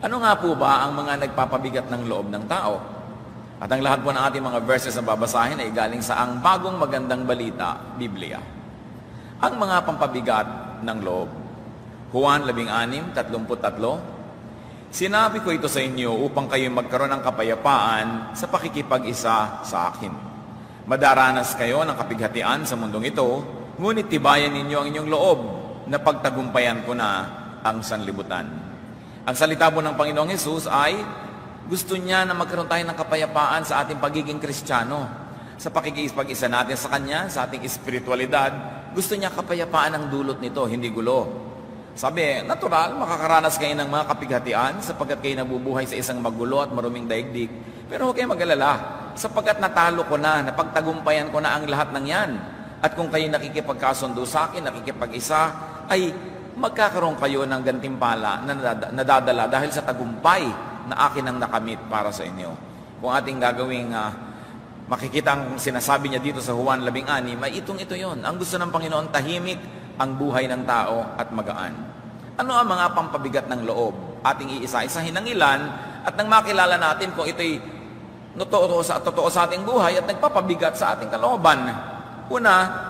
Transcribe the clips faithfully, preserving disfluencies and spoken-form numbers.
Ano nga po ba ang mga nagpapabigat ng loob ng tao? At ang lahat po ng ating mga verses na babasahin ay galing sa ang bagong magandang balita, Biblia. Ang mga pampabigat ng loob. Juan labing anim, tatlumput tatlo. Sinabi ko ito sa inyo upang kayo magkaroon ng kapayapaan sa pakikipag-isa sa akin. Madaranas kayo ng kapighatian sa mundong ito, ngunit tibayan ninyo ang inyong loob na pagtagumpayan ko na ang sanlibutan. Ang salita po ng Panginoong Hesus ay gusto niya na magkaroon tayo ng kapayapaan sa ating pagiging Kristiyano. Sa pakikipag-isa natin sa Kanya, sa ating espiritualidad, gusto niya kapayapaan ang dulot nito, hindi gulo. Sabi, natural, makakaranas kayo ng mga kapighatian sapagkat kayo nabubuhay sa isang magulo at maruming daigdig. Pero huwag kayo mag-alala, sapagkat natalo ko na, napagtagumpayan ko na ang lahat ng yan. At kung kayo nakikipagkasundo sa akin, nakikipag-isa, ay magkakaroon kayo ng gantimpala na nadadala dahil sa tagumpay na akin ang nakamit para sa inyo. Kung ating gagawing uh, makikita ang sinasabi niya dito sa Juan labing anim, ay itong ito yon. Ang gusto ng Panginoon, tahimik ang buhay ng tao at magaan. Ano ang mga pampabigat ng loob? Ating iisa-isahin ng ilan at nang makilala natin kung ito'y totoo sa, totoo sa ating buhay at nagpapabigat sa ating kalooban. Una,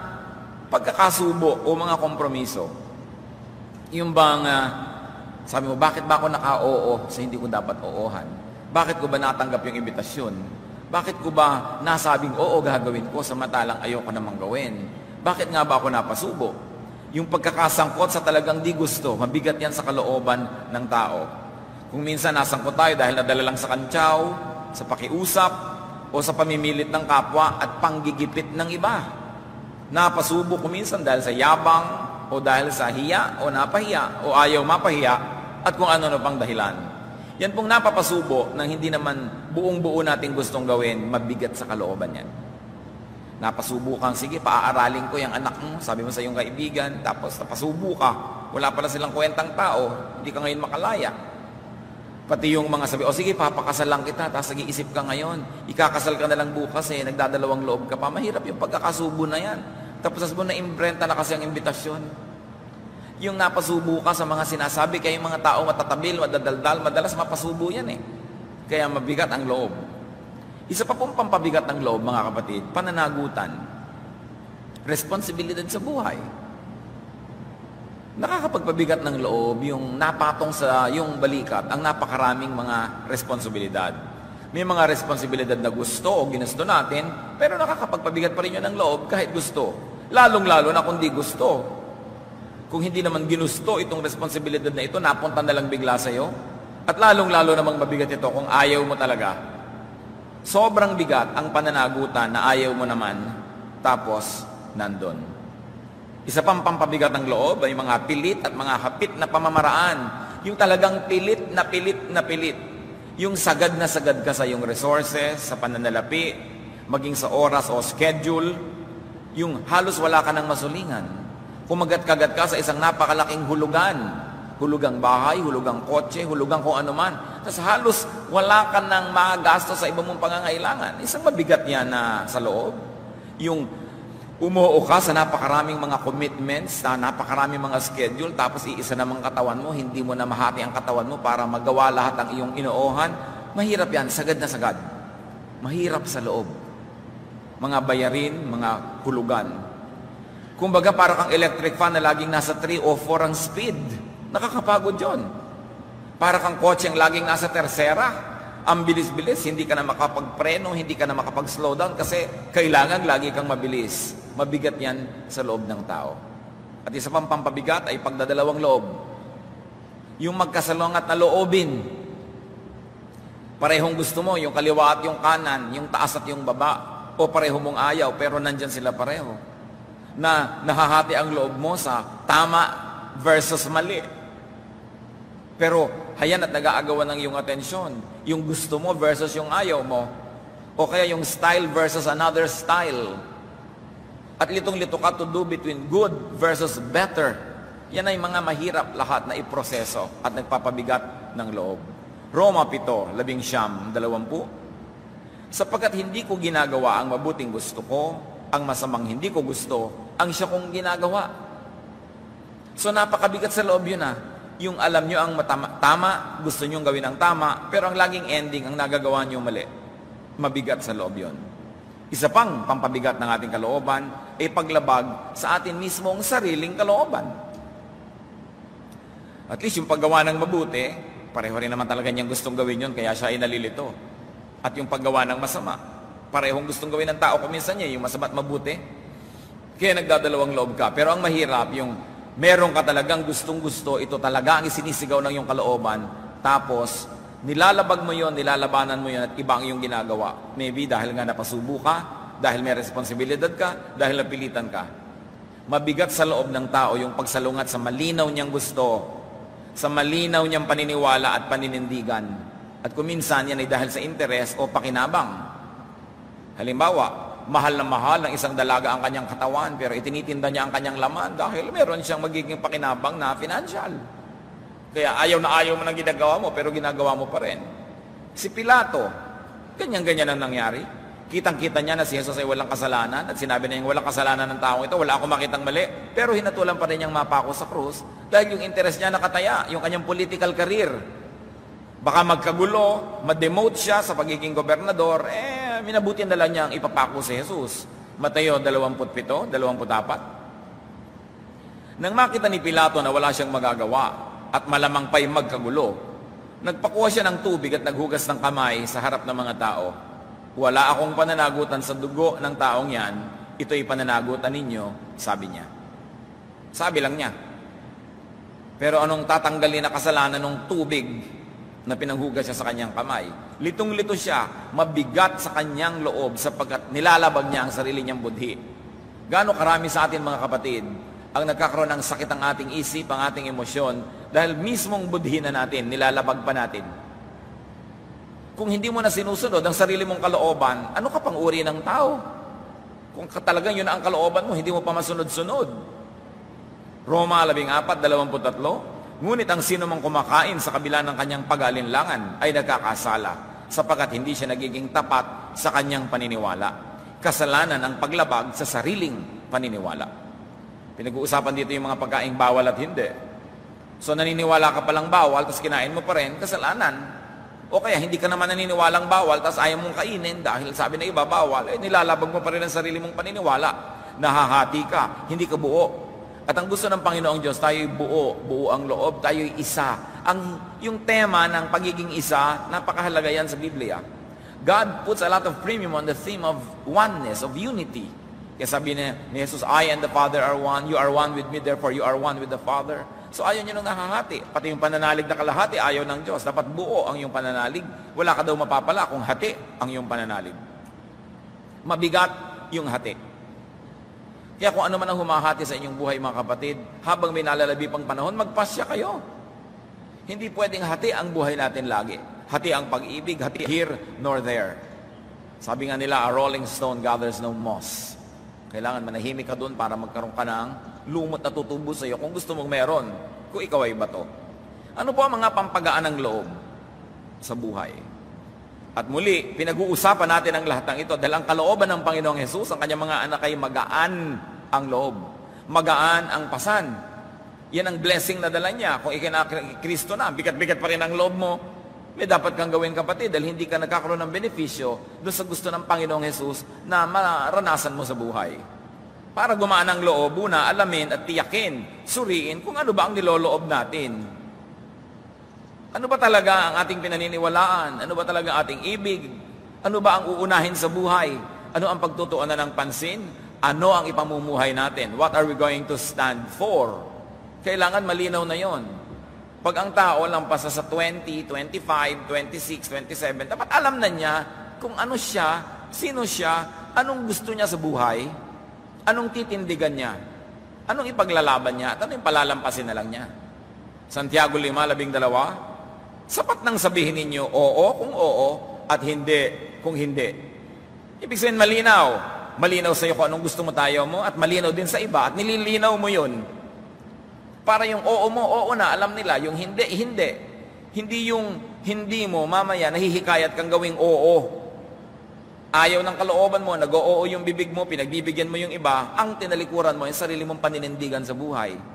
pagkakasubo o mga kompromiso. Yung bang, uh, sabi mo, bakit ba ako naka-oo sa hindi ko dapat oohan? Bakit ko ba natanggap yung imbitasyon? Bakit ko ba nasabing oo gagawin ko samantalang ayoko namang gawin? Bakit nga ba ako napasubo? Yung pagkakasangkot sa talagang di gusto, mabigat yan sa kalooban ng tao. Kung minsan nasangkot tayo dahil nadala lang sa kantsaw, sa pakiusap, o sa pamimilit ng kapwa at panggigipit ng iba. Napasubo ko minsan dahil sa yabang, o dahil sa hiya, o napahiya, o ayaw mapahiya, at kung ano-ano pang dahilan. Yan pong napapasubo nang hindi naman buong-buo nating gustong gawin, mabigat sa kalooban yan. Napasubo kang, sige, paaaralin ko yung anak mo, sabi mo sa iyong kaibigan, tapos napasubo ka, wala pala silang kwentang tao, hindi ka ngayon makalaya. Pati yung mga sabi, o sige, papakasal lang kita, tapos nag-iisip ka ngayon, ikakasal ka na lang bukas eh, nagdadalawang loob ka pa, mahirap yung pagkakasubo na yan. Tapos mo na imprenta na kasi ang imbitasyon. Yung napasubo ka sa mga sinasabi, kaya yung mga tao matatabil, madadaldal, madalas mapasubo yan eh. Kaya mabigat ang loob. Isa pa pong pampabigat ng loob, mga kapatid, pananagutan. Responsibilidad sa buhay. Nakakapagpabigat ng loob yung napatong sa yung balikat, ang napakaraming mga responsibilidad. May mga responsibilidad na gusto o ginusto natin, pero nakakapagpabigat pa rin yun ng loob kahit gusto. Lalong-lalo na kung di gusto. Kung hindi naman ginusto itong responsibilidad na ito, napunta na lang bigla sa'yo. At lalong-lalo namang mabigat ito kung ayaw mo talaga. Sobrang bigat ang pananagutan na ayaw mo naman, tapos nandun. Isa pang pampabigat ng loob ay mga pilit at mga hapit na pamamaraan. Yung talagang pilit na pilit na pilit. Yung sagad na sagad ka sa iyong resources, sa pananalapi, maging sa oras o schedule, yung halos wala ka ng masulingan. Kumagat-kagat ka sa isang napakalaking hulugan. Hulugang bahay, hulugang kotse, hulugang kung ano man. Tapos halos wala ka ng mga gasto sa iba mong pangangailangan. Isang mabigat yan na sa loob. Yung umuo ka sa napakaraming mga commitments, sa napakaraming mga schedule, tapos iisa namang katawan mo, hindi mo na mahati ang katawan mo para magawa lahat ang iyong inoohan. Mahirap yan, sagad na sagad. Mahirap sa loob. Mga bayarin, mga hulugan. Kumbaga para kang electric fan na laging nasa three o four ang speed. Nakakapagod yun. Para kang kotse ang laging nasa tersera. Ang bilis-bilis, hindi ka na makapagpreno, hindi ka na makapag-slow down kasi kailangan lagi kang mabilis. Mabigat yan sa loob ng tao. At isa pang pampabigat ay pagdadalawang loob. Yung magkasalungat na loobin. Parehong gusto mo, yung kaliwa at yung kanan, yung taas at yung baba. O pareho mong ayaw, pero nandyan sila pareho. Na nahahati ang loob mo sa tama versus mali. Pero hayan at nag-aagawan ng iyong atensyon. Yung gusto mo versus yung ayaw mo. O kaya yung style versus another style. At litong-lito ka to do between good versus better. Yan ay mga mahirap lahat na iproseso at nagpapabigat ng loob. Roma pito, labing siyam, dalawampu. Sapagkat hindi ko ginagawa ang mabuting gusto ko, ang masamang hindi ko gusto, ang siya kong ginagawa. So napakabigat sa loob yun ah. Yung alam nyo ang matama, tama, gusto nyo gawin ang tama, pero ang laging ending, ang nagagawa nyo mali. Mabigat sa loob yon. Isa pang pampabigat ng ating kalooban ay paglabag sa atin mismong sariling kalooban. At least yung paggawa ng mabuti, pareho rin naman talaga niyang gustong gawin yun, kaya siya ay nalilito. At yung paggawa ng masama, parehong gustong gawin ng tao kuminsan niya, yung masama at mabuti. Kaya nagdadalawang loob ka. Pero ang mahirap, yung meron ka talagang gustong-gusto, ito talaga ang isinisigaw ng iyong kalooban, tapos nilalabag mo yon, nilalabanan mo yon at iba ang iyong ginagawa. Maybe dahil nga napasubo ka, dahil may responsibilidad ka, dahil napilitan ka. Mabigat sa loob ng tao yung pagsalungat sa malinaw niyang gusto, sa malinaw niyang paniniwala at paninindigan. At kuminsan yan ay dahil sa interes o pakinabang. Halimbawa, mahal na mahal ng isang dalaga ang kanyang katawan, pero itinitinda niya ang kanyang laman dahil meron siyang magiging pakinabang na financial. Kaya ayaw na ayaw mo ng ginagawa mo, pero ginagawa mo pa rin. Si Pilato, ganyan-ganyan ang nangyari. Kitang-kita niya na si Jesus ay walang kasalanan at sinabi niya yung walang kasalanan ng taong ito, wala akong makitang mali. Pero hinatulan pa rin niyang mapako sa krus dahil yung interest niya nakataya, yung kanyang political career. Baka magkagulo, ma-demote siya sa pagiging gobernador, eh, minabuti na lang niya ang ipapako si Jesus. Mateo twenty-seven, twenty-four. Nang makita ni Pilato na wala siyang magagawa at malamang pa'y magkagulo, nagpakuha siya ng tubig at naghugas ng kamay sa harap ng mga tao. Wala akong pananagutan sa dugo ng taong yan, ito'y pananagutan ninyo, sabi niya. Sabi lang niya. Pero anong tatanggalin na kasalanan ng tubig na pinanghugas siya sa kanyang kamay? Litong-lito siya, mabigat sa kanyang loob sapagkat nilalabag niya ang sarili niyang budhi. Gaano karami sa atin mga kapatid ang nagkakaroon ng sakit ang ating isip, ang ating emosyon dahil mismong budhi na natin, nilalabag pa natin. Kung hindi mo na sinusunod ang sarili mong kalooban, ano ka pang uri ng tao? Kung talagang yun ang kalooban mo, hindi mo pa masunod-sunod. Roma fourteen twenty-three, ngunit ang sino mang kumakain sa kabila ng kanyang pag-alinlangan ay nagkakasala, sapagkat hindi siya nagiging tapat sa kanyang paniniwala. Kasalanan ang paglabag sa sariling paniniwala. Pinag-uusapan dito yung mga pagkaing bawal at hindi. So naniniwala ka palang bawal, tapos kinain mo pa rin, kasalanan. O kaya hindi ka naman naniniwalang bawal, tapos ayaw mong kainin dahil sabi na iba bawal, eh nilalabag mo pa rin ang sarili mong paniniwala. Nahahati ka, hindi ka buo. At ang gusto ng Panginoong Diyos, tayo'y buo, buo ang loob, tayo'y isa. Ang, yung tema ng pagiging isa, napakahalaga yan sa Biblia. God puts a lot of premium on the theme of oneness, of unity. Kaya sabi ni, ni Jesus, I and the Father are one, you are one with me, therefore you are one with the Father. So ayaw niya nung nahahati. Pati yung pananalig na kalahati, ayaw ng Diyos. Dapat buo ang iyong pananalig. Wala ka daw mapapala kung hati ang iyong pananalig. Mabigat yung hati. Kaya kung ano man ang humahati sa inyong buhay mga kapatid, habang may nalalabi pang panahon, magpasya kayo. Hindi pwedeng hati ang buhay natin lagi. Hati ang pag-ibig, hati here nor there. Sabi nga nila, a rolling stone gathers no moss. Kailangan manahimik ka doon para magkaroon ka ng lumot na tutubo sa iyo kung gusto mong meron, kung ikaw ay bato. Ano po ang mga pampagaan ng loob sa buhay? At muli, pinag-uusapan natin ang lahat ng ito dahil ang kalooban ng Panginoong Hesus, ang kanyang mga anak ay magaan ang loob. Magaan ang pasan. Yan ang blessing na dala niya. Kung ikinakristo na, bigat-bigat pa rin ang loob mo, may dapat kang gawin kapatid dahil hindi ka nagkakaroon ng benepisyo doon sa gusto ng Panginoong Hesus na maranasan mo sa buhay. Para gumaan ang loob, una, alamin at tiyakin, suriin kung ano ba ang niloloob natin. Ano ba talaga ang ating pinaniniwalaan? Ano ba talaga ang ating ibig? Ano ba ang uunahin sa buhay? Ano ang pagtutuunan ng pansin? Ano ang ipamumuhay natin? What are we going to stand for? Kailangan malinaw na yon. Pag ang tao lampas sa twenty, twenty-five, twenty-six, twenty-seven, dapat alam na niya kung ano siya, sino siya, anong gusto niya sa buhay, anong titindigan niya, anong ipaglalaban niya, at anong palalampasin na lang niya. Santiago five twelve, sapat nang sabihin ninyo oo kung oo at hindi kung hindi. Ibig sabihin malinaw. Malinaw sa iyo kung anong gusto mo tayo mo at malinaw din sa iba at nililinaw mo yun. Para yung oo mo, oo na, alam nila. Yung hindi, hindi. Hindi yung hindi mo, mamaya, nahihikayat kang gawing oo. Ayaw ng kalooban mo, nag-oo yung bibig mo, pinagbibigyan mo yung iba, ang tinalikuran mo, yung sarili mong paninindigan sa buhay.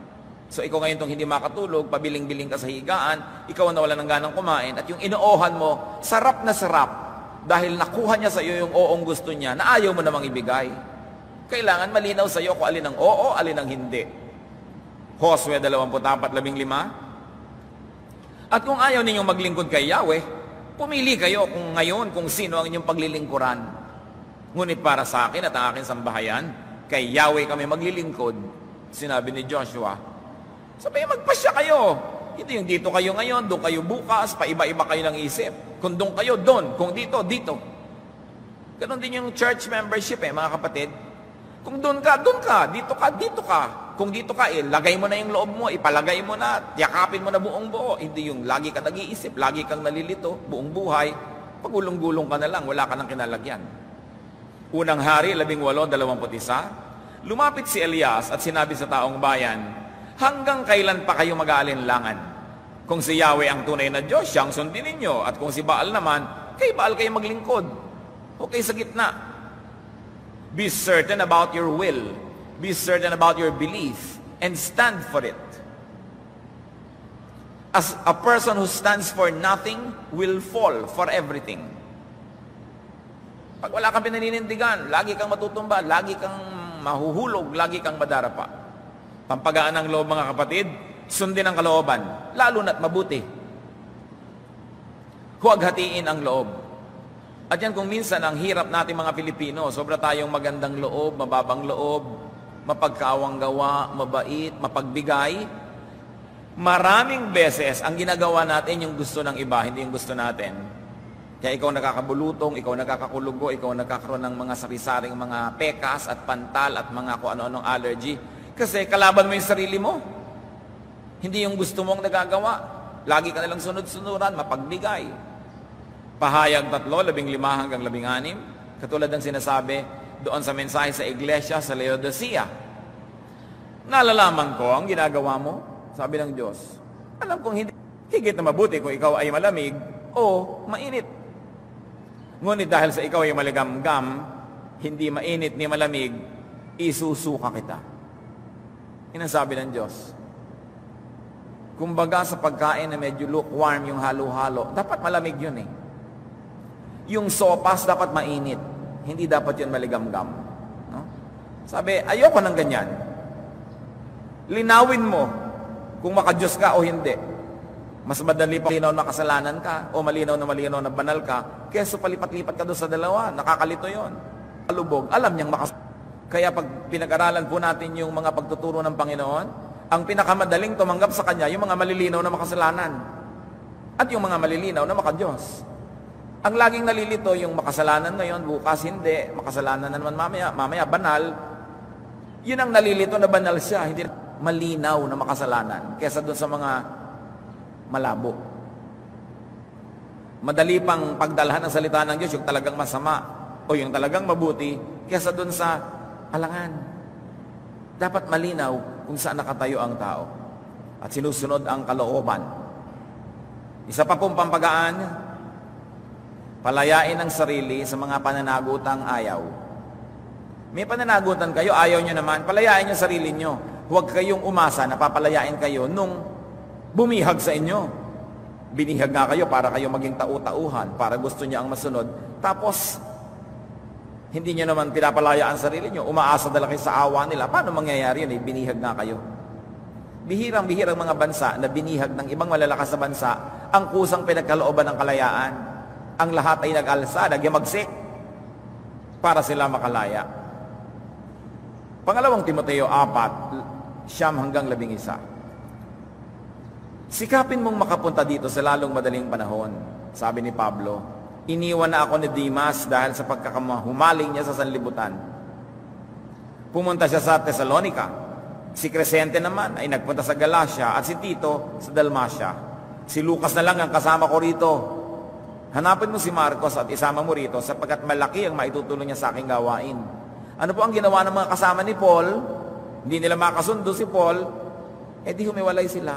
So ikaw ngayon itong hindi makatulog, pabiling-biling ka sa higaan, ikaw ang nawala ng ganang kumain, at yung inoohan mo, sarap na sarap, dahil nakuha niya sa iyo yung oong gusto niya, na ayaw mo namang ibigay. Kailangan malinaw sa iyo kung alin ang oo, alin ang hindi. Josue dalawampu't apat labing lima. At kung ayaw ninyong maglingkod kay Yahweh, pumili kayo kung ngayon kung sino ang inyong paglilingkuran. Ngunit para sa akin at ang aking sambahayan, kay Yahweh kami maglilingkod, sinabi ni Joshua. Sabi, magpasya kayo. Hindi yung dito kayo ngayon, doon kayo bukas, paiba-iba kayo ng isip. Kung doon kayo, doon. Kung dito, dito. Ganon din yung church membership eh, mga kapatid. Kung doon ka, doon ka. Dito ka, dito ka. Kung dito ka, eh, lagay mo na yung loob mo, ipalagay mo na, yakapin mo na buong buo. Hindi yung lagi ka nag-iisip, lagi kang nalilito, buong buhay. Pagulong-gulong ka na lang, wala ka nang kinalagyan. Unang Hari, labing walo, dalawamput isa. Lumapit si Elias at sinabi sa taong bayan, hanggang kailan pa kayo mag-aalinlangan? Kung si Yahweh ang tunay na Diyos, siyang sundin ninyo. At kung si Baal naman, kay Baal kayo maglingkod. Okay sa gitna. Be certain about your will. Be certain about your belief. And stand for it. As a person who stands for nothing will fall for everything. Pag wala kang pinaninindigan, lagi kang matutumba, lagi kang mahuhulog, lagi kang madarapa. Pampagaan ng loob, mga kapatid, sundin ang kalooban, lalo na't mabuti. Huwag hatiin ang loob. At yan kung minsan ang hirap natin mga Pilipino, sobra tayong magandang loob, mababang loob, mapagkawang gawa, mabait, mapagbigay. Maraming beses ang ginagawa natin yung gusto ng iba, hindi yung gusto natin. Kaya ikaw nakakabulutong, ikaw nakakakulugo, ikaw nagkakaroon ng mga sari-saring mga pekas at pantal at mga kung ano-anong allergy. Kasi kalaban mo yung sarili mo. Hindi yung gusto mong nagagawa. Lagi ka nalang sunod-sunuran, mapagbigay. Pahayag tatlo, labing lima hanggang labing anim. Katulad ng sinasabi doon sa mensahe sa iglesia sa Laodicea. Nalalaman ko ang ginagawa mo, sabi ng Diyos. Alam kong hindi, higit na mabuti kung ikaw ay malamig o mainit. Ngunit dahil sa ikaw ay maligamgam, hindi mainit ni malamig, isusuka kita. Yan ang sabi ng Diyos. Kumbaga sa pagkain na medyo lukewarm yung halo-halo, dapat malamig yun eh. Yung sopas dapat mainit. Hindi dapat yun maligamgam. No? Sabi, ayoko ng ganyan. Linawin mo kung makadiyos ka o hindi. Mas madali pa malinaw na kasalanan ka o malinaw na malinaw na banal ka kaysa palipat-lipat ka doon sa dalawa. Nakakalito yon. Kalubog, alam niyang makas... Kaya pag pinag-aralan po natin yung mga pagtuturo ng Panginoon, ang pinakamadaling tumanggap sa Kanya, yung mga malilinaw na makasalanan. At yung mga malilinaw na makadiyos. Ang laging nalilito, yung makasalanan ngayon, bukas hindi, makasalanan na naman mamaya, mamaya banal. Yun ang nalilito na banal siya, hindi malinaw na makasalanan, kesa doon sa mga malabo. Madali pang pagdalhan ng salita ng Diyos, yung talagang masama, o yung talagang mabuti, kesa doon sa alangan. Dapat malinaw kung saan nakatayo ang tao at sinusunod ang kalooban. Isa pa pong pampagaan, palayain ang sarili sa mga pananagutang ayaw. May pananagutan kayo, ayaw nyo naman, palayain nyo sarili nyo. Huwag kayong umasa na papalayain kayo nung bumihag sa inyo. Binihag nga kayo para kayo maging tau-tauhan, para gusto niya ang masunod. Tapos, hindi nyo naman pinapalaya ang sarili nyo, umaasa dala kayo sa awa nila. Paano mangyayari yun? Eh, binihag nga kayo. Bihirang-bihirang mga bansa na binihag ng ibang malalakas na bansa ang kusang pinagkalooban ng kalayaan. Ang lahat ay nag-alsa, nagyamagsik para sila makalaya. Pangalawang Timoteo apat, siyam hanggang labing isa. Sikapin mong makapunta dito sa lalong madaling panahon, sabi ni Pablo. Iniwan na ako ni Demas dahil sa pagkakahumaling niya sa sanlibutan. Pumunta siya sa Thessalonica. Si Crescente naman ay nagpunta sa Galacia at si Tito sa Dalmacia. Si Lucas na lang ang kasama ko rito. Hanapin mo si Marcos at isama mo rito sapagkat malaki ang maitutulong niya sa aking gawain. Ano po ang ginawa ng mga kasama ni Paul? Hindi nila makasundo si Paul, eh di humiwalay sila.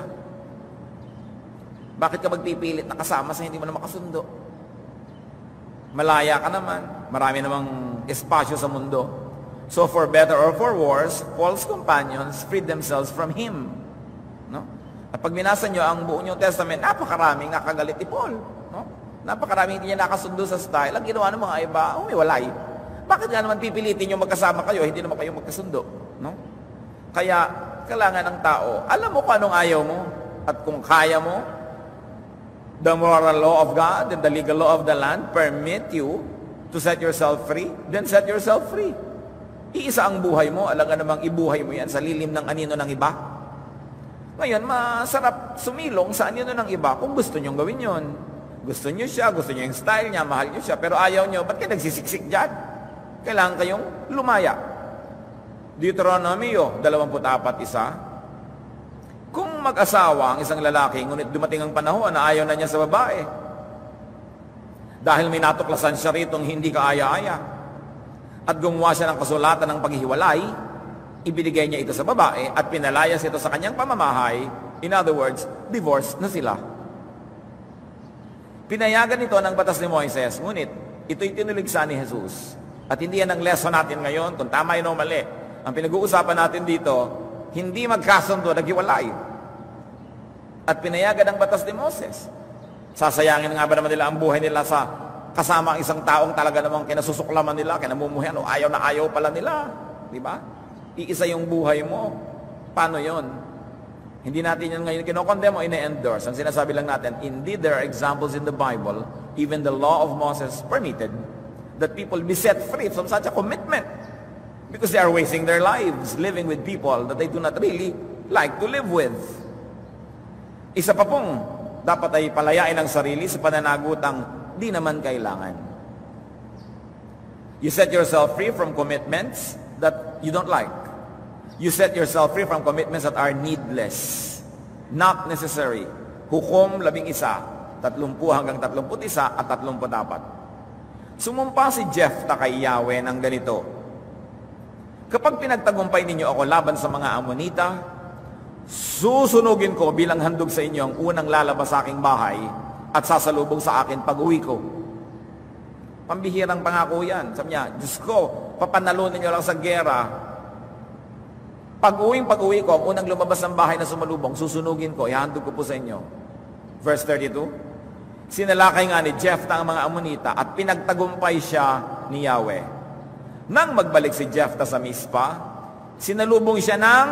Bakit ka magpipilit na kasama sa hindi mo na makasundo? Malaya ka naman. Marami namang espasyo sa mundo. So for better or for worse, Paul's companions freed themselves from him. No? At pag binasa nyo ang buong New Testament, napakaraming nakagalit ni Paul. No? Napakaraming hindi niya nakasundo sa style. Ang ginawa ng mga iba, umiwalay. Bakit nga naman pipilitin nyo magkasama kayo, hindi naman kayo magkasundo? No? Kaya, kailangan ng tao, alam mo kung anong ayaw mo. At kung kaya mo, the moral law of God and the legal law of the land permit you to set yourself free, then set yourself free. Iisa ang buhay mo, alam ka namang ibuhay mo yan sa lilim ng anino ng iba. Ngayon, masarap sumilong sa anino ng iba kung gusto nyong gawin yon. Gusto nyo siya, gusto nyo yung style niya, mahal nyo siya, pero ayaw nyo, ba't kayo nagsisiksik dyan? Kailangan kayong lumaya. Deuteronomio twenty-four one. Kung mag-asawa ang isang lalaki, ngunit dumating ang panahon na ayaw na niya sa babae, dahil may natuklasan siya rito hindi kaaya-aya, at gumawa siya ng kasulatan ng paghihiwalay, ibinigay niya ito sa babae at pinalayas ito sa kanyang pamamahay. In other words, divorce na sila. Pinayagan ito ng batas ni Moises, ngunit ito'y tinuligsa ni Jesus. At hindi yan ang lesson natin ngayon, kung tama yun o mali. Ang pinag-uusapan natin dito, hindi magkasundo, naghiwalay. At pinayagan ng batas ni Moses. Sasayangin nga ba naman nila ang buhay nila sa kasama ang isang taong talaga namang kinasusuklaman nila, kinamumuhian, o ayaw na ayaw pala nila. Di ba? Iisa yung buhay mo. Paano yon? Hindi natin yan ngayon kinokondem o ine-endorse. Ang sinasabi lang natin, indeed there are examples in the Bible, even the law of Moses permitted, that people be set free from such a commitment. Because they are wasting their lives living with people that they do not really like to live with. Isa pa pong dapat ay palayain ang sarili sa pananagutang di naman kailangan. You set yourself free from commitments that you don't like. You set yourself free from commitments that are needless, not necessary. Hukom labing isa, tatlumpu hanggang tatlumput isa at tatlumput apat. Sumumpa si Jephthah kay Yahweh ng ganito, kapag pinagtagumpay ninyo ako laban sa mga Amonita, susunugin ko bilang handog sa inyo ang unang lalabas sa aking bahay at sasalubong sa akin pag-uwi ko. Pambihirang pangako yan. Sabi niya, Diyos ko, papanalunin niyo lang sa gera. Pag-uwing pag-uwi ko, ang unang lumabas ng bahay na sumalubong, susunugin ko, ihandog ko po sa inyo. Verse thirty-two, sinalakay nga ni Jephthah ang mga Amonita at pinagtagumpay siya ni Yahweh. Nang magbalik si Jephthah sa Mizpah, sinalubong siya ng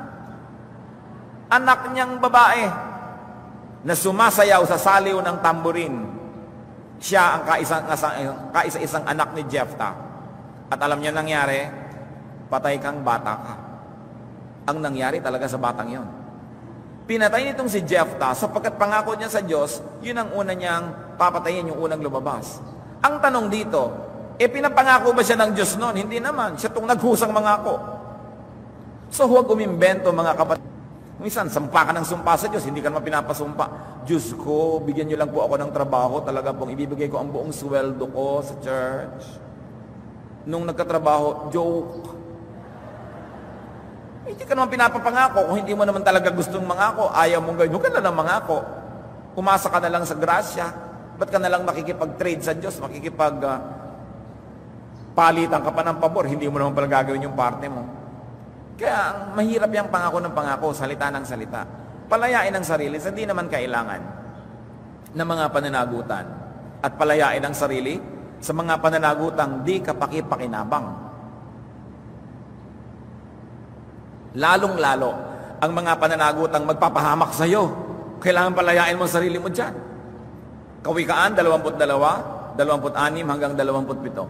anak niyang babae na sumasayaw sa saliw ng tamburin. Siya ang kaisa-isang anak ni Jephthah. At alam niyo nangyari, patay kang bata ka. Ang nangyari talaga sa batang yon. Pinatay nitong si Jephthah sapagkat pangako niya sa Diyos, yun ang una niyang papatayin, yung unang lumabas. Ang tanong dito, eh pinapangako ba siya ng Diyos noon? Hindi naman. Siya itong naghusang mangako. So huwag umimbento mga kapatid. Minsan, sumpa ka ng sumpa sa Diyos, hindi ka naman pinapasumpa. Diyos ko, bigyan niyo lang po ako ng trabaho, talaga pong ibibigay ko ang buong sweldo ko sa church. Nung nagkatrabaho, joke. Hindi ka naman pinapapangako kung hindi mo naman talaga gustong mangako, ayaw mong gawin, huwag ka na lang mangako. Umasa ka na lang sa grasya. Ba't ka na lang makikipag-trade sa Diyos, makikipag uh, palitan ka pa ng pabor, hindi mo naman pala gagawin yung parte mo. Kaya mahirap yung pangako ng pangako, salita ng salita. Palayain ang sarili sa hindi naman kailangan ng mga pananagutan. At palayain ang sarili sa mga pananagutang di kapaki-pakinabang. Lalong-lalo ang mga pananagutang magpapahamak sa iyo. Kailangan palayain mo ang sarili mo dyan. Kawikaan, dalawampu't dalawa, dalawampu't anim hanggang dalawampu't pito.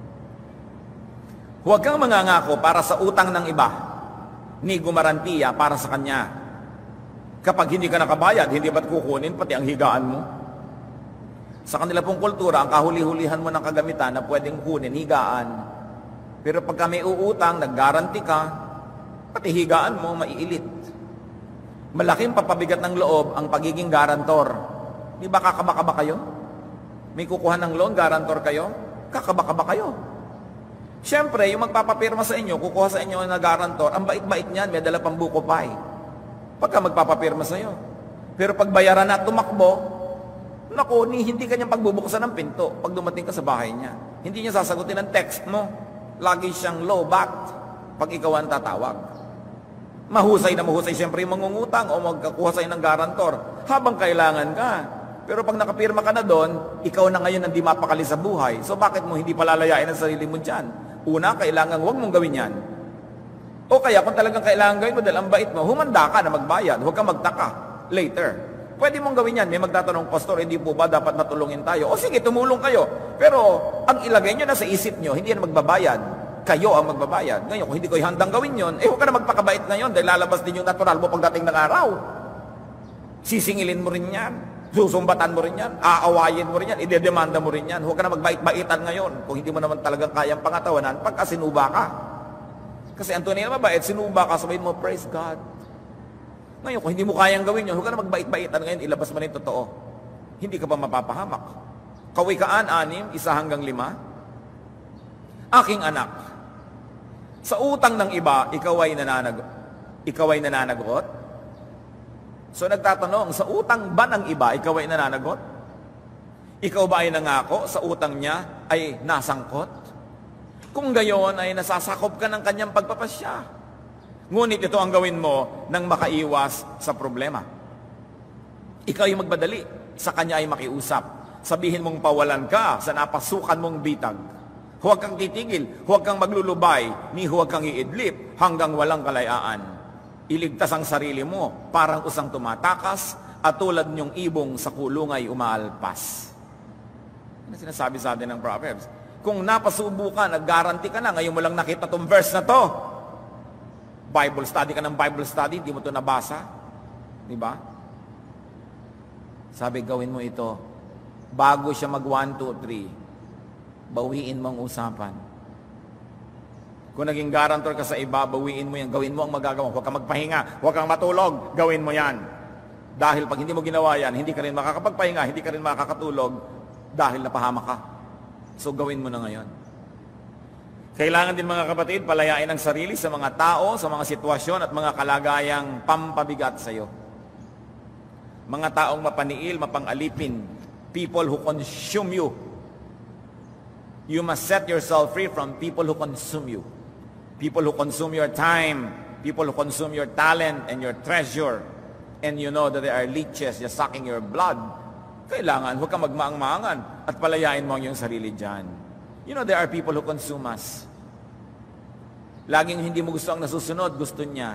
Huwag kang mangangako para sa utang ng iba, ni gumarantiya para sa kanya. Kapag hindi ka nakabayad, hindi ba't kukunin pati ang higaan mo? Sa kanila pong kultura, ang kahuli-hulihan mo ng kagamitan na pwedeng kunin, higaan. Pero pagka may uutang, naggaranti ka, pati higaan mo, maiilit. Malaking papabigat ng loob ang pagiging garantor. Di ba kakaba-kaba kayo? May kukuha ng loan, garantor kayo? Kakaba-kaba kayo. Siyempre, yung magpapapirma sa inyo, kukuha sa inyo na garantor, ang bait-bait niyan, may dala pang buko pie. Pagka magpapapirma sa iyo. Pero pag bayaran na tumakbo, naku, ni, hindi kanyang pagbubuksan ng pinto pag dumating ka sa bahay niya. Hindi niya sasagutin ang text mo. Lagi siyang low-backed pag ikaw ang tatawag. Mahusay na mahusay siyempre yung mangungutang o magkakuha sa'yo ng garantor habang kailangan ka. Pero pag nakapirma ka na doon, ikaw na ngayon ang di mapakali sa buhay. So bakit mo hindi palalayain ang sarili mo dyan? Una, kailangan huwag mong gawin yan. O kaya kung talagang kailangan gawin mo dahil ang bait mo, humanda ka na magbayad. Huwag kang magtaka later. Pwede mong gawin yan. May magtatanong, Pastor, hindi po ba dapat natulungin tayo? O sige, tumulong kayo. Pero ang ilagay nyo na sa isip nyo, hindi yan magbabayad. Kayo ang magbabayad. Ngayon, kung hindi ko handang gawin yon, eh huwag ka na magpakabait ngayon dahil lalabas din yung natural mo pagdating ng araw. Sisingilin mo rin yan. Susumbatan mo rin yan. Aawayin mo rin yan. Idedemanda mo rin yan. Huwag ka na magbait-baitan ngayon kung hindi mo naman talagang kayang pangatawanan pagka sinuba ka. Kasi ang tunay na mabait, sinuba ka, sabihin mo, praise God. Ngayon, kung hindi mo kayang gawin yun, huwag ka na magbait-baitan ngayon, ilabas mo na yung totoo. Hindi ka pa mapapahamak. Kawikaan, anim, isa hanggang lima. Aking anak, sa utang ng iba, ikaw ay nananag ikaw ay nananagot? So nagtatanong, sa utang ba ng iba, ikaw ay nananagot? Ikaw ba ay nangako sa utang niya ay nasangkot? Kung gayon ay nasasakop ka ng kanyang pagpapasya. Ngunit ito ang gawin mo nang makaiwas sa problema. Ikaw ay magmadali, sa kanya ay makiusap. Sabihin mong pawalan ka sa napasukan mong bitag. Huwag kang titigil, huwag kang maglulubay, ni huwag kang iidlip hanggang walang kalayaan. Iligtas ang sarili mo, parang usang tumatakas, at tulad niyong ibong sa kulungay umaalpas. Ano sinasabi sa atin ng Proverbs? Kung napasubo ka, nag-guarantee ka na, ngayon mo lang nakita tong verse na to. Bible study ka ng Bible study, hindi mo to nabasa. Di ba? Sabi, gawin mo ito. Bago siya mag one, two, three, bawiin mo ang usapan. Kung naging guarantor ka sa iba, bawiin mo yan. Gawin mo ang magagawa. Huwag kang magpahinga. Huwag kang matulog. Gawin mo yan. Dahil pag hindi mo ginawa yan, hindi ka rin makakapagpahinga, hindi ka rin makakatulog dahil napahamak ka. So gawin mo na ngayon. Kailangan din mga kapatid, palayain ang sarili sa mga tao, sa mga sitwasyon at mga kalagayang pampabigat sa iyo. Mga taong mapaniil, mapangalipin, people who consume you. You must set yourself free from people who consume you. People who consume your time, people who consume your talent and your treasure, and you know that they are leeches just sucking your blood. Kailangan, huwag kang magmaang-maangan at palayain mo ang iyong sarili dyan. You know, there are people who consume us. Laging hindi mo gusto ang nasusunod, gusto niya.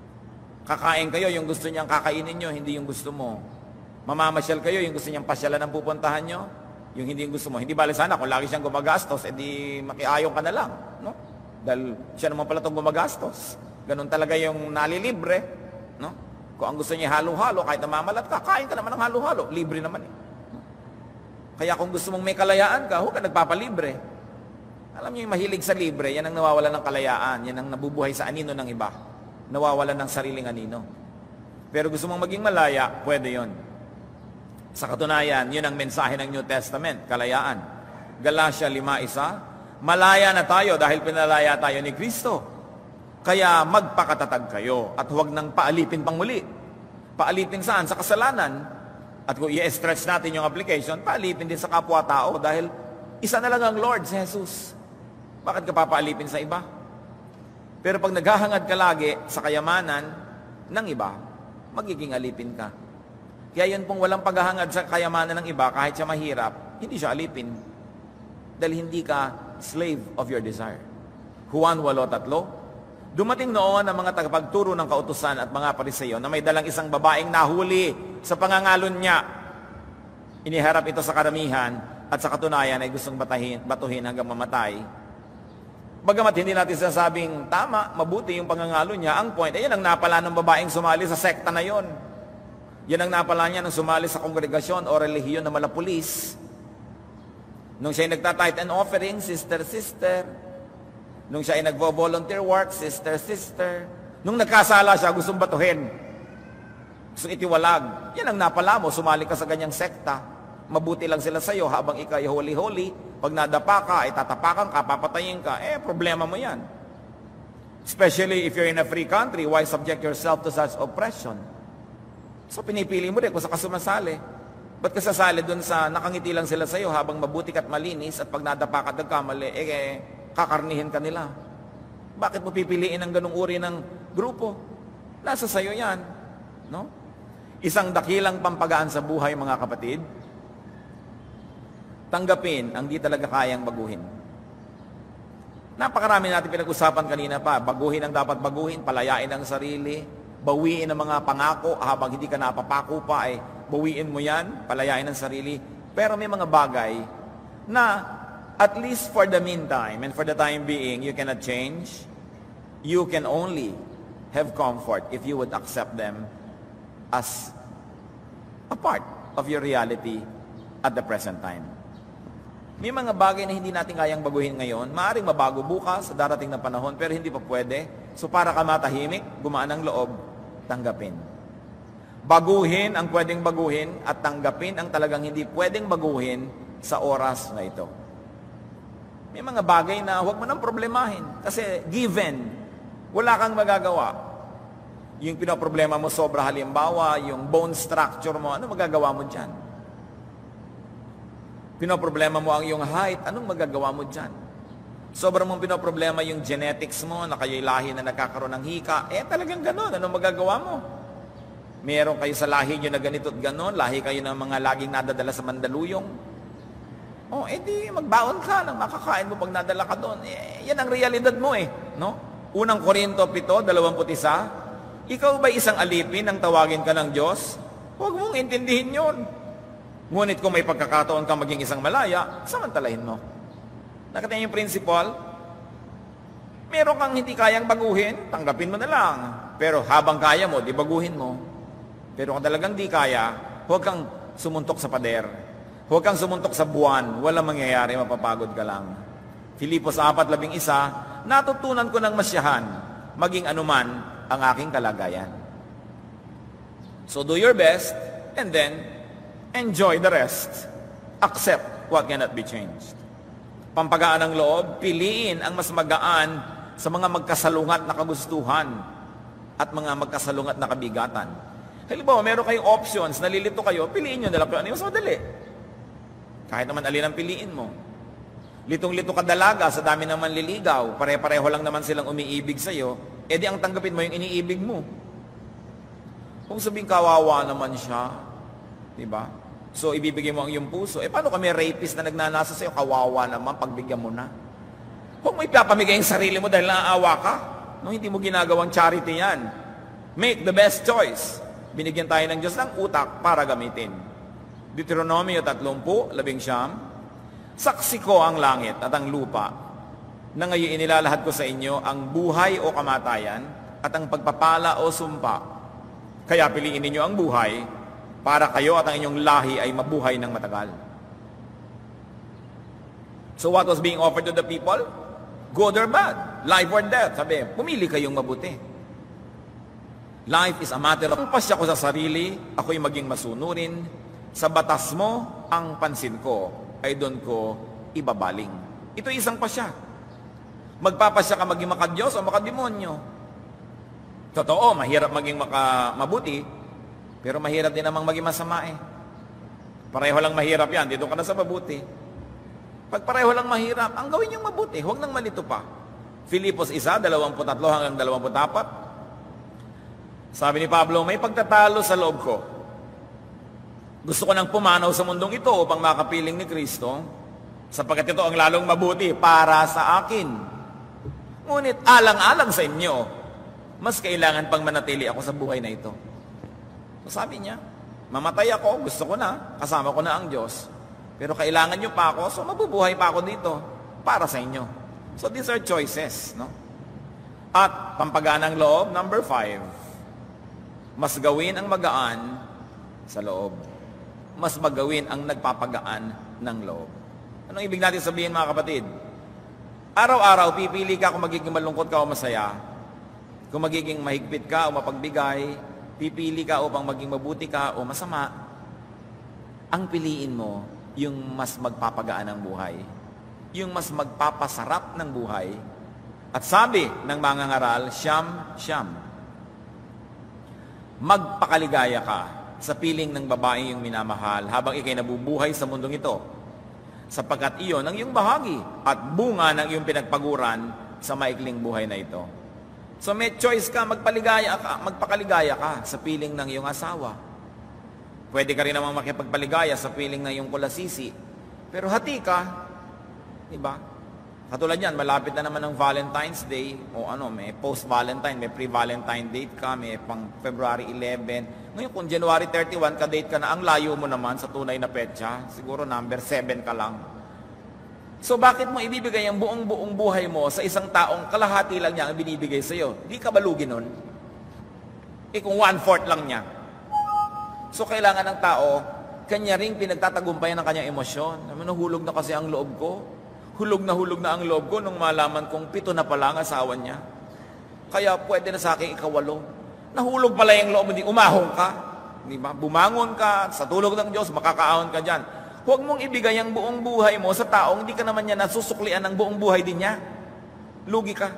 Kakain kayo, yung gusto niyang kakainin nyo, hindi yung gusto mo. Mamamasyal kayo, yung gusto niyang pasyalan ang pupuntahan nyo, yung hindi yung gusto mo. Hindi bali sana, kung lagi siyang gumagastos, edi makiayong ka na lang. No? Dahil siya naman pala itong gumagastos. Ganun talaga yung nalilibre. No? Kung ang gusto niya halo-halo, kahit namamalat ka, kain ka naman ng halo-halo. Libre naman eh. Kaya kung gusto mong may kalayaan ka, huwag ka nagpapalibre. Alam niyo yung mahilig sa libre, yan ang nawawalan ng kalayaan. Yan ang nabubuhay sa anino ng iba. Nawawalan ng sariling anino. Pero gusto mong maging malaya, pwede yon. Sa katunayan, yun ang mensahe ng New Testament, kalayaan. Galatia five one, malaya na tayo dahil pinalaya tayo ni Kristo. Kaya magpakatatag kayo at huwag nang paalipin pang muli. Paalipin saan? Sa kasalanan. At kung i-stretch natin yung application, paalipin din sa kapwa-tao dahil isa na lang ang Lord, si Jesus. Bakit ka papaalipin sa iba? Pero pag naghahangad ka lagi sa kayamanan ng iba, magiging alipin ka. Kaya yun pong walang paghahangad sa kayamanan ng iba, kahit siya mahirap, hindi siya alipin. Dahil hindi ka slave of your desire. Juan eight three, dumating noon ang mga tagapagturo ng kautusan at mga Pariseo na may dalang isang babaeng nahuli sa pangangalon niya. Iniharap ito sa karamihan at sa katunayan ay gustong batahin, batuhin hanggang mamatay. Bagamat hindi natin sinasabing tama, mabuti yung pangangalo niya, ang point, ay yan ang napala ng babaeng sumali sa sekta na yon. Yan ang napala niya nang sumali sa kongregasyon o relihiyon na malapulis. Nung siya ay nagta-tithe and offering, sister, sister. Nung siya ay nagvo-volunteer work, sister, sister. Nung nagkasala siya, gustong batuhin. Gustong itiwalag. Yan ang napala mo, sumali ka sa ganyang sekta. Mabuti lang sila sa'yo habang ikaw ay holy-holy. Pag nadapa ka, ay tatapakan ka, papatayin ka, eh, problema mo yan. Especially if you're in a free country, why subject yourself to such oppression? So, pinipili mo rin kung sa kasumasali. Ba't ka sasali dun sa nakangiti lang sila sa'yo habang mabuti ka't malinis at pag nadapa ka at nagkamali, eh, eh, kakarnihin ka nila. Bakit mo pipiliin ang ganung uri ng grupo? Nasa sayo yan. No? Isang dakilang pampagaan sa buhay, mga kapatid, tanggapin ang di talaga kayang baguhin. Napakarami natin pinag-usapan kanina pa. Baguhin ang dapat baguhin, palayain ang sarili, bawiin ang mga pangako habang hindi ka napapako pa, ay bawiin mo yan, palayain ang sarili. Pero may mga bagay na at least for the meantime and for the time being, you cannot change. You can only have comfort if you would accept them as a part of your reality at the present time. May mga bagay na hindi natin kayang baguhin ngayon, maaaring mabago bukas sa darating na panahon, pero hindi pa pwede. So para ka matahimik, gumaan ang loob, tanggapin. Baguhin ang pwedeng baguhin at tanggapin ang talagang hindi pwedeng baguhin sa oras na ito. May mga bagay na huwag mo nang problemahin kasi given, wala kang magagawa. Yung pinoproblema mo sobra, halimbawa, yung bone structure mo, ano magagawa mo dyan? Pinoproblema mo ang iyong height, anong magagawa mo dyan? Sobrang mong pinoproblema yung genetics mo, na kayo'y lahi na nagkakaroon ng hika, eh talagang gano'n, anong magagawa mo? Meron kayo sa lahi nyo na ganito at gano'n, lahi kayo ng mga laging nadadala sa Mandaluyong. Oh, edi magbaon ka ng makakain mo pag nadala ka doon. Eh, yan ang realidad mo eh, no? Unang Korinto seven, twenty-one, ikaw ba isang alipin nang tawagin ka ng Diyos? Huwag mong intindihin yon. Ngunit kung may pagkakataon ka maging isang malaya, samantalahin mo. Nakita yung principle? Meron kang hindi kayang baguhin, tanggapin mo na lang. Pero habang kaya mo, di baguhin mo. Pero kung talagang di kaya, huwag kang sumuntok sa pader. Huwag kang sumuntok sa buwan. Walang mangyayari, mapapagod ka lang. Filipos four, eleven, natutunan ko ng masyahan, maging anuman ang aking kalagayan. So do your best, and then enjoy the rest. Accept what cannot be changed. Pampagaan ng loob, piliin ang mas magaan sa mga magkasalungat na kagustuhan at mga magkasalungat na kabigatan. Halimbawa, meron kayong options, nalilito kayo, piliin nyo na lang kung ano yung mas madali. Kahit naman alin ang piliin mo. Litong-lito ka dalaga, sa dami ng manliligaw, pare-pareho lang naman silang umiibig sa'yo, edi ang tanggapin mo yung iniibig mo. Kung sabing kawawa naman siya, diba? So, ibibigay mo ang iyong puso. Eh, paano kami rapist na nagnanasa sa'yo? Kawawa naman, pagbigyan mo na. Huwag mo ipapamigay ang sarili mo dahil naaawa ka. No, hindi mo ginagawang charity yan. Make the best choice. Binigyan tayo ng Diyos ng utak para gamitin. Deuteronomio thirty, labing siyam, saksi ko ang langit at ang lupa na ngayon inilalahad ko sa inyo ang buhay o kamatayan at ang pagpapala o sumpa. Kaya piliin ninyo ang buhay para kayo at ang inyong lahi ay mabuhay ng matagal. So what was being offered to the people? Good or bad? Life or death? Sabi, pumili kayong mabuti. Life is a matter of, kung pasya ko sa sarili, ako'y maging masunurin. Sa batas mo, ang pansin ko ay doon ko ibabaling. Ito isang pasya. Magpapasya ka maging makadiyos o makademonyo. Totoo, mahirap maging maka, mabuti, pero mahirap din namang maging masama eh. Pareho lang mahirap yan, dito ka na sa mabuti. Pag pareho lang mahirap, ang gawin niyong mabuti, huwag nang malito pa. Filipos one, twenty-three hanggang twenty-four. Sabi ni Pablo, may pagtatalo sa loob ko. Gusto ko nang pumanaw sa mundong ito upang makapiling ni Kristo, sapagkat ito ang lalong mabuti para sa akin. Ngunit alang-alang sa inyo, mas kailangan pang manatili ako sa buhay na ito. So sabi niya, mamatay ako, gusto ko na, kasama ko na ang Diyos. Pero kailangan niyo pa ako, so mabubuhay pa ako dito para sa inyo. So these are choices, no? At pampagaan ng loob, number five, mas gawin ang magaan sa loob. Mas magawin ang nagpapagaan ng loob. Anong ibig natin sabihin, mga kapatid? Araw-araw, pipili ka kung magiging malungkot ka o masaya. Kung magiging mahigpit ka o mapagbigay, pipili ka upang maging mabuti ka o masama. Ang piliin mo, yung mas magpapagaan ng buhay. Yung mas magpapasarap ng buhay. At sabi ng mga ngaral, siyam, siyam. Magpakaligaya ka sa piling ng babae yung minamahal habang ikay nabubuhay sa mundong ito. Sapagkat iyon ang iyong bahagi at bunga ng iyong pinagpaguran sa maikling buhay na ito. So may choice ka, magpaligaya ka, magpakaligaya ka sa piling ng iyong asawa. Pwede ka rin namang makipagpaligaya sa piling ng iyong kulasisi. Pero hati ka, di ba? Katulad yan, malapit na naman ng Valentine's Day, o ano, may post-Valentine, may pre-Valentine date ka, may pang February eleven. Ngayon, kung January thirty-one, ka-date ka na, ang layo mo naman sa tunay na petsa, siguro number seven ka lang. So, bakit mo ibibigay ang buong-buong buhay mo sa isang taong kalahati lang niya ang binibigay sa iyo? Di ka balugi nun? Eh, kung one-fourth lang niya. So, kailangan ng tao, kanya ring pinagtatagumpayan ng kanyang emosyon. Nahulog na kasi ang loob ko. Hulog na hulog na ang loob ko nung malaman kong pito na pala ang asawa niya. Kaya pwede na sa akin ikawalo. Nahulog pala yung loob, hindi umahon ka. Di ba? Bumangon ka, sa tulog ng Diyos, makakaahon ka dyan. Huwag mong ibigay ang buong buhay mo sa taong hindi ka naman niya nasusuklian ng buong buhay din niya. Lugi ka.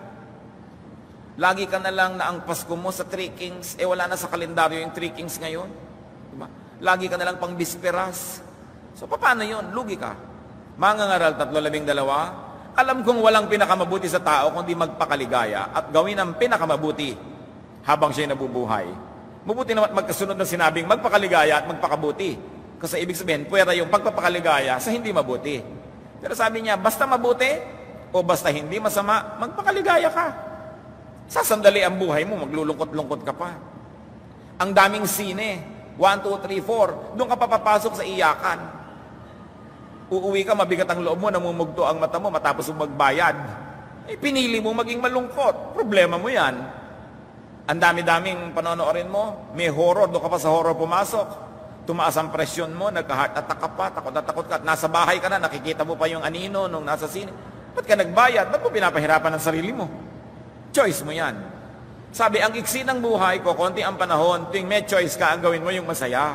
Lagi ka na lang na ang Pasko mo sa Three Kings, eh wala na sa kalendaryo yung Three Kings ngayon. Di ba? Lagi ka na lang pang bisperas. So, paano yun? Lugi ka. Mga ngaral, tatlo labing dalawa, alam kong walang pinakamabuti sa tao kundi magpakaligaya at gawin ang pinakamabuti habang siya'y nabubuhay. Mabuti naman magkasunod ng sinabing magpakaligaya at magpakabuti. Kasi ibig sabihin, pwera yung pagpapakaligaya sa hindi mabuti. Pero sabi niya, basta mabuti o basta hindi masama, magpakaligaya ka. Sasandali ang buhay mo, maglulungkot-lungkot ka pa. Ang daming sine, one, two, three, four, doon ka papapasok sa iyakan. Uuwi ka, mabigat ang loob mo, namumugto ang mata mo matapos mo magbayad. Eh, pinili mo maging malungkot. Problema mo yan. Ang dami-daming panonoorin mo, may horror, doon ka pa sa horror pumasok. Tumaas ang presyon mo, nagka-heart attack ka pa, takot na takot ka, at nasa bahay ka na, nakikita mo pa yung anino nung nasa sine. Ba't ka nagbayad? Ba't mo pinapahirapan ang sarili mo? Choice mo yan. Sabi, ang iksi ng buhay ko, konti ang panahon, tuwing may choice ka, ang gawin mo yung masaya.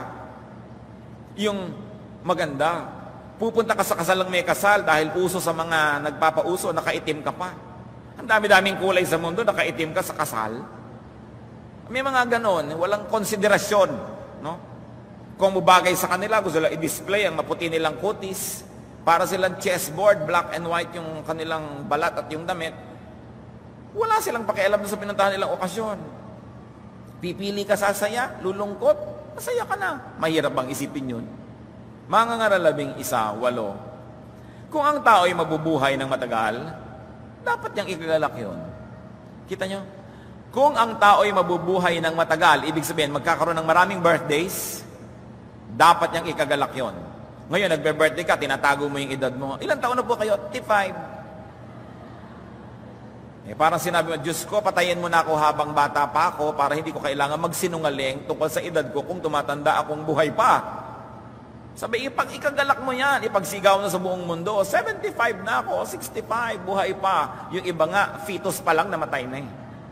Yung maganda. Pupunta ka sa kasalang may kasal dahil uso sa mga nagpapauso, nakaitim ka pa. Ang dami-daming kulay sa mundo, nakaitim ka sa kasal. May mga ganon, walang konsiderasyon. No? Kung mabagay sa kanila, gusto lang i-display ang maputi nilang kutis, para silang chessboard, black and white yung kanilang balat at yung damit. Wala silang pakialam sa pinuntahan nilang okasyon. Pipili ka sa saya, lulungkot, masaya ka na. Mahirap bang isipin yun? Mga ngaralabing isa, walo. Kung ang tao ay mabubuhay ng matagal, dapat niyang ikagalak yun. Kita nyo? Kung ang tao ay mabubuhay ng matagal, ibig sabihin, magkakaroon ng maraming birthdays, dapat niyang ikagalak yun. Ngayon, nagbe-birthday ka, tinatago mo yung edad mo. Ilang taon na po kayo? thirty-five. Eh, parang sinabi mo, Diyos ko, patayin mo na ako habang bata pa ako para hindi ko kailangan magsinungaling tungkol sa edad ko kung tumatanda akong buhay pa. Sabi, ipag ikagalak mo yan, ipagsigaw na sa buong mundo. seventy-five na ako, sixty-five, buhay pa. Yung iba nga, fetus pa lang, namatay na eh.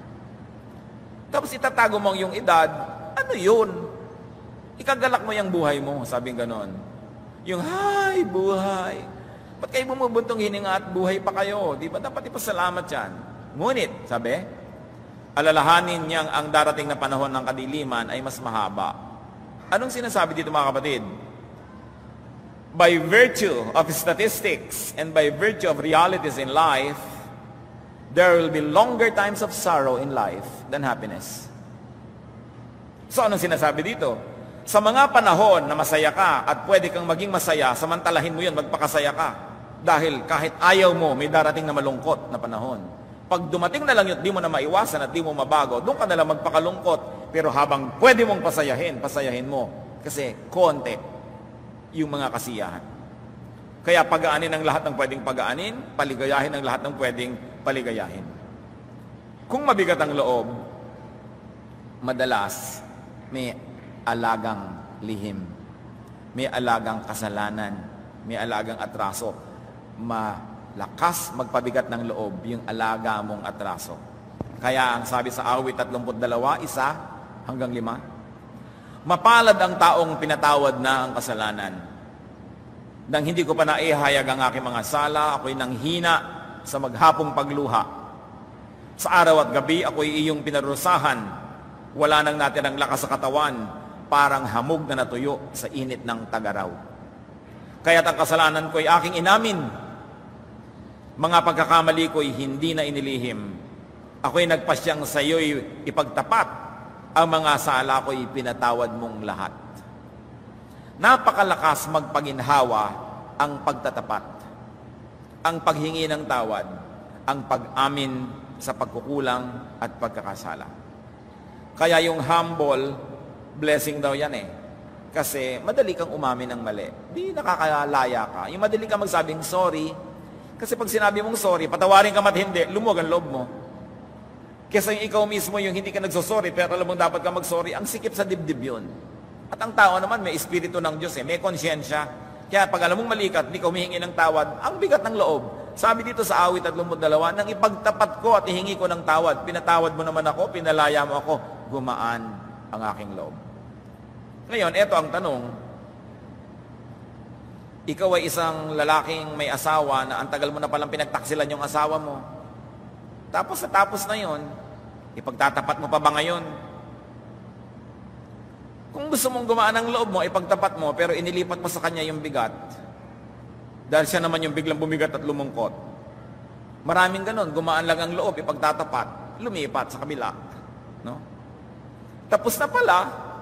Tapos itatago mo yung edad, ano yun? Ikagalak mo yung buhay mo, sabing ganon. Yung, hi, buhay. Ba't kayo bumubuntong hininga at buhay pa kayo? Di ba dapat ipasalamat yan? Ngunit, sabi, alalahanin niyang ang darating na panahon ng kadiliman ay mas mahaba. Anong sinasabi dito mga kapatid? By virtue of statistics and by virtue of realities in life, there will be longer times of sorrow in life than happiness. So anong sinasabi dito? Sa mga panahon na masaya ka at pwede kang maging masaya, samantalahin mo yun, magpakasaya ka. Dahil kahit ayaw mo, may darating na malungkot na panahon. Pag dumating na lang yun, di mo na maiwasan at di mo mabago, doon ka na lang magpakalungkot. Pero habang pwede mong pasayahin, pasayahin mo. Kasi konti yung mga kasiyahan. Kaya pagaanin ang lahat ng pwedeng pagaanin, paligayahin ang lahat ng pwedeng paligayahin. Kung mabigat ang loob, madalas may alagang lihim, may alagang kasalanan, may alagang atraso. Malakas magpabigat ng loob yung alaga mong atraso. Kaya ang sabi sa awit tatlumpu't dalawa, isa hanggang lima, mapalad ang taong pinatawad na ang kasalanan. Nang hindi ko pa naihayag ang aking mga sala, ako'y nanghina sa maghapong pagluha. Sa araw at gabi, ako'y iyong pinarusahan. Wala nang natirang lakas sa katawan, parang hamog na natuyo sa init ng tagaraw. Kaya't ang kasalanan ko'y aking inamin. Mga pagkakamali ko'y hindi na inilihim. Ako'y nagpasyang sa iyo'y ipagtapat, ang mga sala ko'y pinatawad mong lahat. Napakalakas magpaginhawa ang pagtatapat, ang paghingi ng tawad, ang pag-amin sa pagkukulang at pagkakasala. Kaya yung humble, blessing daw yan eh. Kasi madali kang umamin ng mali. Di nakakalaya ka. Yung madali kang magsabing sorry. Kasi pag sinabi mong sorry, patawarin ka mat hindi, lumuwag ang loob mo. Kesa yung ikaw mismo yung hindi ka nagsosorry, pero alam mong dapat ka magsorry, ang sikip sa dibdib yun. At ang tao naman, may espiritu ng Diyos eh, may konsyensya. Kaya pag alam mong malikat, hindi ka humihingi ng tawad, ang bigat ng loob. Sabi dito sa awit at lumod dalawa, nang ipagtapat ko at ihingi ko ng tawad, pinatawad mo naman ako, pinalaya mo ako, gumaan ang aking loob. Ngayon, eto ang tanong, ikaw ay isang lalaking may asawa na ang tagal mo na palang pinagtaksilan yung asawa mo. Tapos sa tapos na yon, ipagtatapat mo pa ba ngayon? Kung gusto mong gumaan ang loob mo, ipagtapat mo, pero inilipat mo sa kanya yung bigat. Dahil siya naman yung biglang bumigat at lumungkot. Maraming ganon, gumaan lang ang loob, ipagtatapat, lumipat sa kabila. No? Tapos na pala,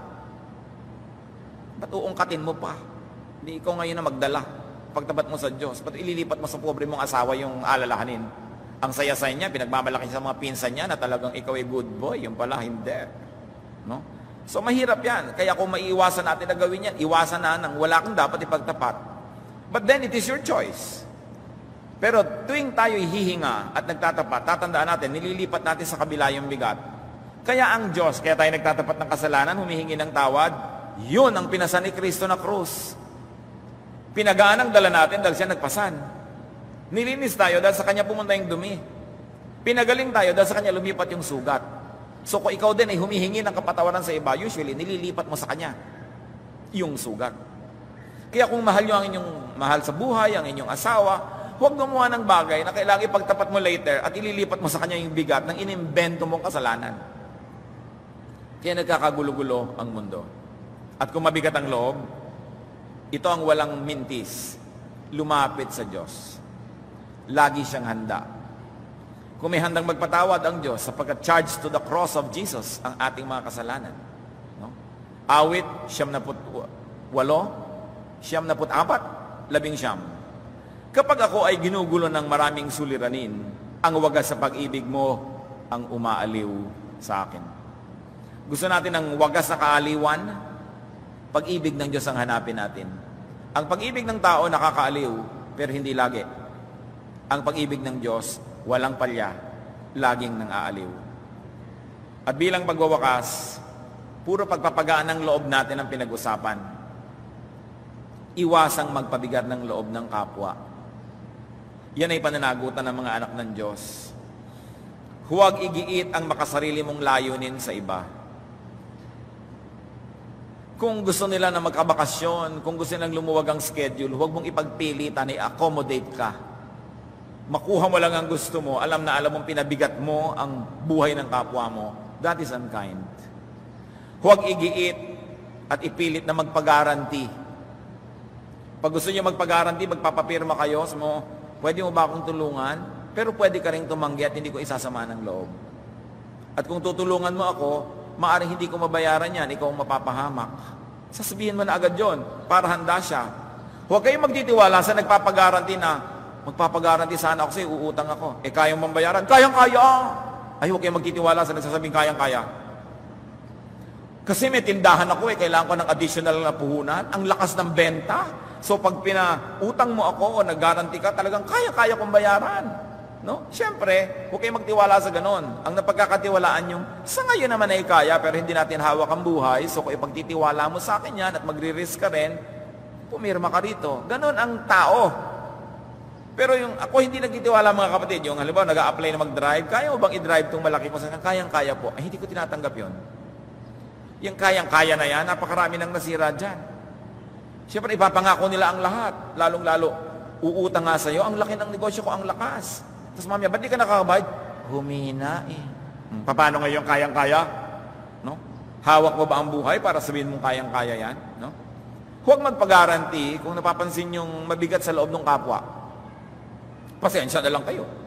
ba't uungkatin mo pa? Hindi ikaw ngayon na magdala. Pagtapat mo sa Diyos, ba't ililipat mo sa pobre mong asawa yung alalahanin? Ang saya-saya niya, pinagmamalaki sa mga pinsan niya na talagang ikaw ay good boy, yung pala hindi. No? So mahirap yan. Kaya kung maiiwasan natin na gawin yan, iwasan na nang wala kang dapat ipagtapat. But then it is your choice. Pero tuwing tayo hihinga at nagtatapat, tatandaan natin, nililipat natin sa kabila yung bigat. Kaya ang Diyos, kaya tayo nagtatapat ng kasalanan, humihingi ng tawad, yun ang pinasan ni Kristo na krus. Pinagaan ang dala natin dahil siya nagpasan. Nilinis tayo dahil sa kanya pumunta yung dumi. Pinagaling tayo dahil sa kanya lumipat yung sugat. So kung ikaw din ay humihingi ng kapatawaran sa iba, usually nililipat mo sa kanya yung sugat. Kaya kung mahal nyo ang inyong mahal sa buhay, ang inyong asawa, huwag gumawa ng bagay na kailangan ipagtapat mo later at ililipat mo sa kanya yung bigat ng inimbento mong kasalanan. Kaya nagkakagulo-gulo ang mundo. At kung mabigat ang loob, ito ang walang mintis, lumapit sa Diyos. Lagi siyang handa. Kung may handang magpatawad ang Diyos sapagkat charged to the cross of Jesus ang ating mga kasalanan. No? Awit, siyam na put, walo, siyam na put apat, labing siyam. Kapag ako ay ginugulo ng maraming suliranin, ang wagas sa pag-ibig mo ang umaaliw sa akin. Gusto natin ng wagas na kaaliwan, pag-ibig ng Diyos ang hanapin natin. Ang pag-ibig ng tao nakakaaliw, pero hindi lagi. Ang pag-ibig ng Diyos, walang palya, laging nang aaliw. At bilang pagwawakas, puro pagpapagaan ng loob natin ang pinag-usapan. Iwasang magpabigat ng loob ng kapwa. Yan ay pananagutan ng mga anak ng Diyos. Huwag igiit ang makasarili mong layunin sa iba. Kung gusto nila na magkabakasyon, kung gusto nilang lumuwag ang schedule, huwag mong ipagpilitan, i-accommodate ka. Makuha mo lang ang gusto mo, alam na alam mong pinabigat mo ang buhay ng kapwa mo. That is unkind. Huwag igiit at ipilit na magpagaranti. Pag gusto niyo magpagaranti, magpapapirma kayo, so mo, pwede mo ba akong tulungan? Pero pwede ka rin tumanggi at hindi ko isasama ng loob. At kung tutulungan mo ako, maaaring hindi ko mabayaran yan, ikaw ang mapapahamak. Sasabihin mo na agad yon para handa siya. Huwag kayong magtitiwala sa nagpapagaranti na magpapagaranti sana ako sa'yo, uutang ako. Eh, kayang mambayaran? Kayang-kaya! Ay, huwag kayong magtitiwala sa nagsasabing kayang-kaya. Kasi may tindahan ako eh, kailangan ko ng additional na puhunan. Ang lakas ng benta. So, pag pinautang mo ako o nag-garanti ka, talagang kaya-kaya kong bayaran. No? Siyempre, huwag kayong magtiwala sa ganon. Ang napagkakatiwalaan yung, sa ngayon naman ay kaya, pero hindi natin hawak ang buhay. So, kung ipagtitiwala mo sa akin yan at magre-risk ka rin, pumirma ka rito. Ganon ang tao. Pero yung ako hindi nagtitiwala mga kapatid, yung halimbawa nag-a-apply na mag-drive, kaya mo bang i-drive itong malaki mo? Kayang-kaya po. Ay, hindi ko tinatanggap yun. Yung kayang-kaya na yan, napakarami nang nasira dyan. Siyempre, ipapangako nila ang lahat. Lalong-lalo, uutang nga sa'yo, ang laki ng negosyo ko, ang lakas. Tapos mamaya, ba't di ka nakakabayad? Humina eh. Hmm, paano ngayon kayang-kaya? No? Hawak mo ba ang buhay para sabihin mong kayang-kaya yan? No? Huwag magpagaranti kung napapansin yung mabigat sa loob ng kapwa. Pasensya na lang kayo.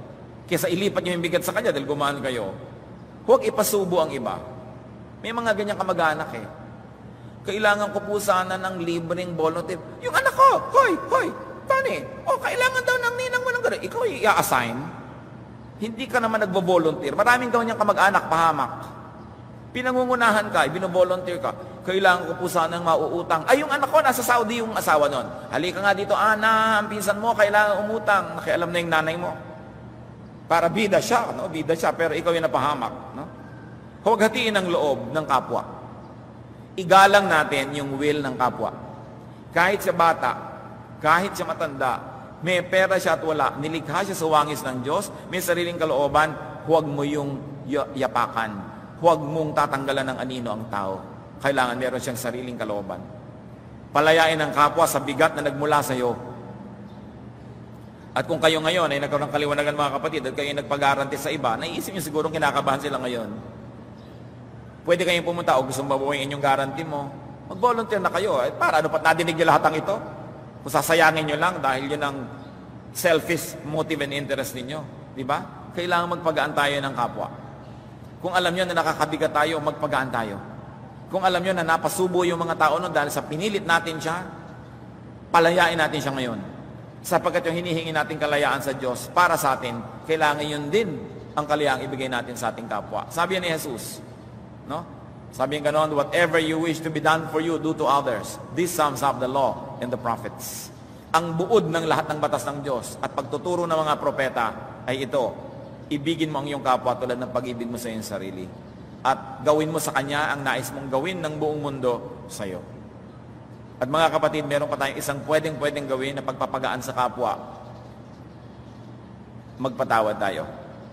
Kesa ilipat nyo yung bigat sa kanya dahil gumaan kayo. Huwag ipasubo ang iba. May mga ganyang kamag-anak eh. Kailangan ko po sana ng libreng volunteer. Yung anak ko, hoy, hoy, tani, oh, kailangan daw ng ninang mo ng gano'n. Ikaw i-assign. Hindi ka naman nagbo-volunteer. Maraming ganyang kamag-anak, pahamak. Pinangungunahan ka, bino-volunteer ka. Kailangan ko po sana ng mauutang. Ay, yung anak ko, nasa Saudi yung asawa nun. Halika nga dito, Ana, ang pinsan mo, kailangan umutang. Nakialam na yung nanay mo. Para bida siya, no? Bida siya, pero ikaw yung napahamak. No? Huwag hatiin ang loob ng kapwa. Igalang natin yung will ng kapwa. Kahit siya bata, kahit siya matanda, may pera siya at wala, nilikha siya sa wangis ng Diyos, may sariling kalooban, huwag mo yung yapakan. Huwag mong tatanggalan ng anino ang tao. Kailangan meron siyang sariling kalooban. Palayain ang kapwa sa bigat na nagmula sa iyo. At kung kayo ngayon ay nagkaroon ng kaliwanagan mga kapatid at kayo nagpag-garanti sa iba, naiisip niyo siguro kinakabahan sila ngayon. Pwede kayong pumunta o gusto mong babuhin inyong guarantee mo. Mag-volunteer na kayo. Eh, para ano pat nadinig niyo lahat ang ito? Kung sasayangin niyo lang dahil yun ang selfish motive and interest ninyo. Di ba? Kailangan magpagaan tayo ng kapwa. Kung alam niyo na nakakabigat tayo, magpagaan tayo. Kung alam niyo na napasubo yung mga tao nun dahil sa pinilit natin siya, palayain natin siya ngayon. Sapagkat yung hinihingi nating kalayaan sa Diyos para sa atin, kailangan yun din ang kalayaang ibigay natin sa ating kapwa. Sabi ni Jesus, no? Sabi niya ganoon, whatever you wish to be done for you, do to others. This sums up the law and the prophets. Ang buod ng lahat ng batas ng Diyos at pagtuturo ng mga propeta ay ito, ibigin mo ang iyong kapwa tulad ng pag-ibig mo sa iyong sarili. At gawin mo sa Kanya ang nais mong gawin ng buong mundo sa iyo. At mga kapatid, meron pa tayong isang pwedeng-pwedeng gawin na pagpapagaan sa kapwa. Magpatawad tayo.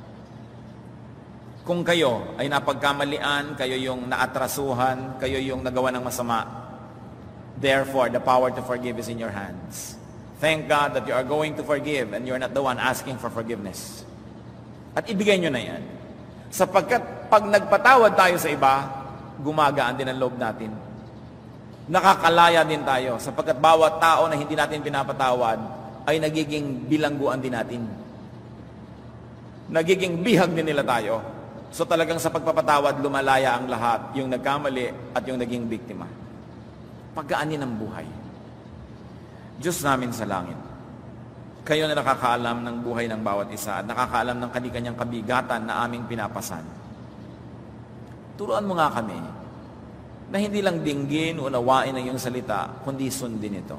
Kung kayo ay napagkamalian, kayo yung naatrasuhan, kayo yung nagawa ng masama, therefore, the power to forgive is in your hands. Thank God that you are going to forgive and you're not the one asking for forgiveness. At ibigay nyo na yan. Sapagkat pag nagpatawad tayo sa iba, gumagaan din ang loob natin. Nakakalaya din tayo sapagkat bawat tao na hindi natin pinapatawad ay nagiging bilangguan din natin. Nagiging bihag din nila tayo. So talagang sa pagpapatawad, lumalaya ang lahat, yung nagkamali at yung naging biktima. Pagkaanin ang buhay. Diyos namin sa langit, kayo na nakakaalam ng buhay ng bawat isa at nakakaalam ng kani-kanyang kabigatan na aming pinapasan. Turuan mo nga kami na hindi lang dinggin o unawain ang iyong salita, kundi sundin ito.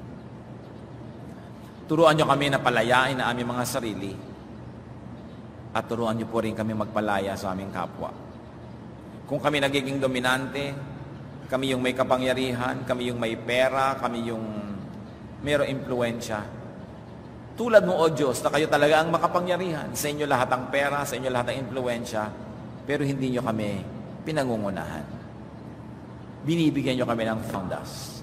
Turuan niyo kami na palayain na aming mga sarili at turuan niyo po rin kami magpalaya sa aming kapwa. Kung kami nagiging dominante, kami yung may kapangyarihan, kami yung may pera, kami yung mayroong impluensya, tulad mo, O Diyos, na kayo talaga ang makapangyarihan. Sa inyo lahat ang pera, sa inyo lahat ang impluensya, pero hindi niyo kami pinangungunahan. Binibigyan niyo kami ng found us.